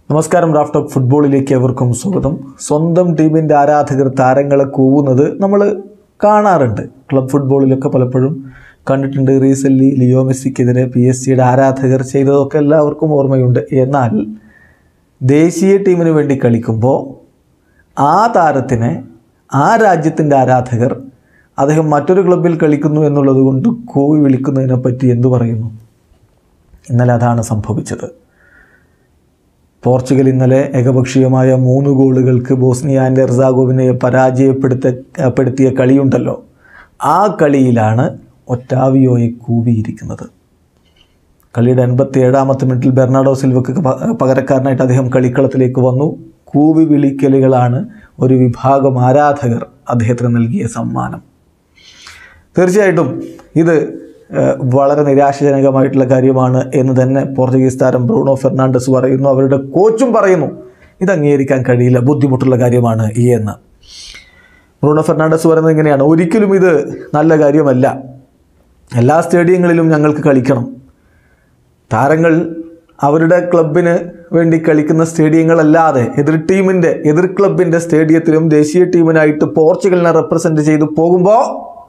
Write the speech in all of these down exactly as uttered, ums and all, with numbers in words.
നമസ്കാരം. Raf talk ഫുട്ബോളിലേക്ക് എവർക്കും സ്വാഗതം. സ്വന്തം ടീമിൻ്റെ ആരാധകർ താരങ്ങളെ കൂവുന്നത് നമ്മൾ കാണാറുണ്ട്. ക്ലബ് ഫുട്ബോളിലൊക്കെ പലപ്പോഴും കണ്ടിട്ടുണ്ട്. റീസെൻ്റ്ലി ലിയോ മെസ്സിക്കെതിരെ പി എസ് സിയുടെ ആരാധകർ ചെയ്തതൊക്കെ എല്ലാവർക്കും ഓർമ്മയുണ്ട്. എന്നാൽ ദേശീയ ടീമിന് വേണ്ടി കളിക്കുമ്പോൾ ആ താരത്തിനെ ആ രാജ്യത്തിൻ്റെ ആരാധകർ അദ്ദേഹം മറ്റൊരു ക്ലബ്ബിൽ കളിക്കുന്നു എന്നുള്ളത് കൊണ്ട് കൂവി വിളിക്കുന്നതിനെ പറ്റി എന്തു പറയുന്നു? ഇന്നലെ അതാണ് സംഭവിച്ചത്. പോർച്ചുഗൽ ഇന്നലെ ഏകപക്ഷീയമായ മൂന്ന് ഗോളുകൾക്ക് ബോസ്നിയ ആൻഡ് ഹെർസാഗോവിനയെ പരാജയപ്പെടുത്തപ്പെടുത്തിയ കളിയുണ്ടല്ലോ, ആ കളിയിലാണ് ഒറ്റാവിയോയെ കൂവിയിരിക്കുന്നത്. കളിയുടെ എൺപത്തി ഏഴാമത്തെ മിനിറ്റിൽ ബെർണാഡോ സിൽവക്ക് പകരക്കാരനായിട്ട് അദ്ദേഹം കളിക്കളത്തിലേക്ക് വന്നു. കൂവി വിളിക്കലുകളാണ് ഒരു വിഭാഗം ആരാധകർ അദ്ദേഹത്തിന് നൽകിയ സമ്മാനം. തീർച്ചയായിട്ടും ഇത് വളരെ നിരാശാജനകമായിട്ടുള്ള കാര്യമാണ് എന്ന് തന്നെ പോർച്ചുഗീസ് താരം ബ്രൂണോ ഫെർണാണ്ടസ് പറയുന്നു. അവരുടെ കോച്ചും പറയുന്നു ഇത് അംഗീകരിക്കാൻ കഴിയില്ല, ബുദ്ധിമുട്ടുള്ള കാര്യമാണ് ഈ എന്ന്. ബ്രൂണോ ഫെർണാണ്ടസ് പറയുന്നത് ഇങ്ങനെയാണ്: ഒരിക്കലും ഇത് നല്ല കാര്യമല്ല. എല്ലാ സ്റ്റേഡിയങ്ങളിലും ഞങ്ങൾക്ക് കളിക്കണം. താരങ്ങൾ അവരുടെ ക്ലബിന് വേണ്ടി കളിക്കുന്ന സ്റ്റേഡിയങ്ങളല്ലാതെ എതിർ ടീമിൻ്റെ എതിർ ക്ലബിൻ്റെ സ്റ്റേഡിയത്തിലും ദേശീയ ടീമിനായിട്ട് പോർച്ചുഗലിനെ റെപ്രസെൻറ്റ് ചെയ്ത് പോകുമ്പോൾ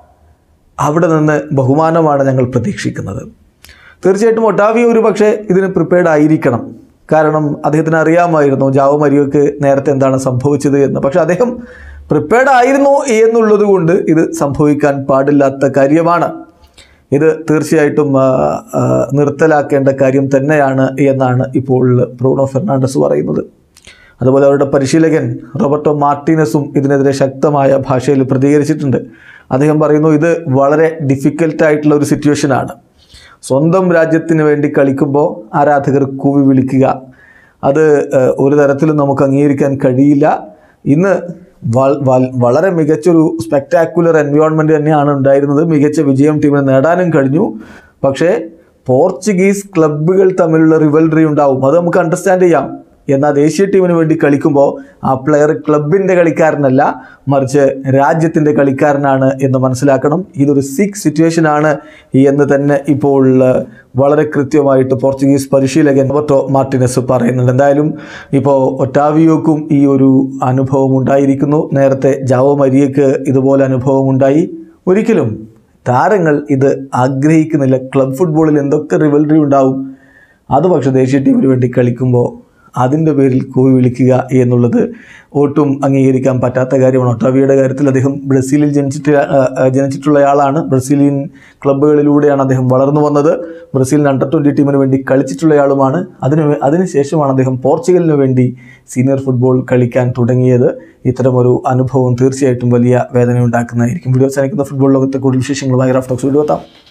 അവിടെ നിന്ന് ബഹുമാനമാണ് ഞങ്ങൾ പ്രതീക്ഷിക്കുന്നത്. തീർച്ചയായിട്ടും ഒട്ടാവിയോ ഒരു പക്ഷേ ഇതിന് പ്രിപ്പയർഡ് ആയിരിക്കണം. കാരണം അദ്ദേഹത്തിന് അറിയാമായിരുന്നു ജാവോ മരിയോക്ക് നേരത്തെ എന്താണ് സംഭവിച്ചത് എന്ന്. പക്ഷേ അദ്ദേഹം പ്രിപ്പയർഡ് ആയിരുന്നു എന്നുള്ളത് കൊണ്ട് ഇത് സംഭവിക്കാൻ പാടില്ലാത്ത കാര്യമാണ്. ഇത് തീർച്ചയായിട്ടും നിർത്തലാക്കേണ്ട കാര്യം തന്നെയാണ് എന്നാണ് ഇപ്പോൾ ബ്രൂണോ ഫെർണാണ്ടസ് പറയുന്നത്. അതുപോലെ അവരുടെ പരിശീലകൻ റോബർട്ടോ മാർട്ടീനസും ഇതിനെതിരെ ശക്തമായ ഭാഷയിൽ പ്രതികരിച്ചിട്ടുണ്ട്. അദ്ദേഹം പറയുന്നു ഇത് വളരെ ഡിഫിക്കൽട്ടായിട്ടുള്ള ഒരു സിറ്റുവേഷനാണ്. സ്വന്തം രാജ്യത്തിന് വേണ്ടി കളിക്കുമ്പോൾ ആരാധകർ കൂവി വിളിക്കുക, അത് ഒരു തരത്തിലും നമുക്ക് അംഗീകരിക്കാൻ കഴിയില്ല. ഇന്ന് വളരെ മികച്ചൊരു സ്പെക്ടാക്കുലർ എൻവയോൺമെൻറ്റ് തന്നെയാണ് ഉണ്ടായിരുന്നത്. മികച്ച വിജയം ടീമിന് നേടാനും കഴിഞ്ഞു. പക്ഷേ പോർച്ചുഗീസ് ക്ലബ്ബുകൾ തമ്മിലുള്ള റിവൽറി ഉണ്ടാവും, അത് നമുക്ക് അണ്ടർസ്റ്റാൻഡ് ചെയ്യാം. എന്നാൽ ദേശീയ ടീമിന് വേണ്ടി കളിക്കുമ്പോൾ ആ പ്ലെയർ ക്ലബിൻ്റെ കളിക്കാരനല്ല, മറിച്ച് രാജ്യത്തിൻ്റെ കളിക്കാരനാണ് എന്ന് മനസ്സിലാക്കണം. ഇതൊരു സിക്ക് സിറ്റുവേഷനാണ് എന്ന് തന്നെ ഇപ്പോൾ വളരെ കൃത്യമായിട്ട് പോർച്ചുഗീസ് പരിശീലകൻ റോബർട്ടോ മാർട്ടിനസ് പറയുന്നുണ്ട്. എന്തായാലും ഇപ്പോൾ ഒറ്റാവിയോക്കും ഈ ഒരു അനുഭവം ഉണ്ടായിരിക്കുന്നു. നേരത്തെ ജാവോ മരിയക്ക് ഇതുപോലെ അനുഭവം ഉണ്ടായി. ഒരിക്കലും താരങ്ങൾ ഇത് ആഗ്രഹിക്കുന്നില്ല. ക്ലബ് ഫുട്ബോളിൽ എന്തൊക്കെ റിവൽറി ഉണ്ടാവും, അത് പക്ഷേ ദേശീയ ടീമിന് വേണ്ടി കളിക്കുമ്പോൾ അതിൻ്റെ പേരിൽ കൂവി വിളിക്കുക എന്നുള്ളത് ഒട്ടും അംഗീകരിക്കാൻ പറ്റാത്ത കാര്യമാണ്. ഒട്ടാവിയുടെ കാര്യത്തിൽ അദ്ദേഹം ബ്രസീലിൽ ജനിച്ചിട്ട് ജനിച്ചിട്ടുള്ളയാളാണ്. ബ്രസീലിയൻ ക്ലബ്ബുകളിലൂടെയാണ് അദ്ദേഹം വളർന്നു വന്നത്. ബ്രസീലിന് അണ്ടർ ട്വൻറ്റി ടീമിന് വേണ്ടി കളിച്ചിട്ടുള്ളയാളുമാണ്. അതിന് അതിനുശേഷമാണ് അദ്ദേഹം പോർച്ചുഗലിന് വേണ്ടി സീനിയർ ഫുട്ബോൾ കളിക്കാൻ തുടങ്ങിയത്. ഇത്തരമൊരു അനുഭവം തീർച്ചയായിട്ടും വലിയ വേദന ഉണ്ടാക്കുന്നതായിരിക്കും. വീഡിയോ അവസാനിക്കുന്ന ഫുട്ബോൾ ലോകത്തെ കൂടുതൽ വിശേഷങ്ങളുമായി റാഫ് ടോക്സ് വീഡിയോ എത്താം.